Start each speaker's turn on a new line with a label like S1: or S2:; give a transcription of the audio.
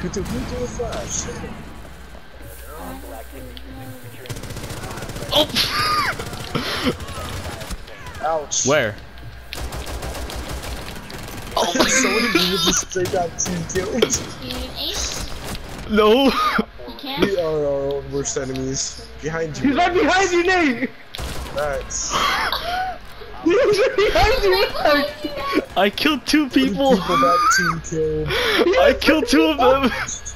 S1: Who threw a flash?
S2: Oh!
S1: Ouch.
S2: Where?
S1: Oh, someone just straight got 2 kills.
S3: Ace?
S2: No!
S3: You can't?
S1: We are our own worst enemies. Behind you.
S4: He's right behind you, Nate!
S1: That's.
S4: He's right behind you, Max!
S2: I killed 2 people!
S1: People got 2 killed.
S2: I killed 2 of them!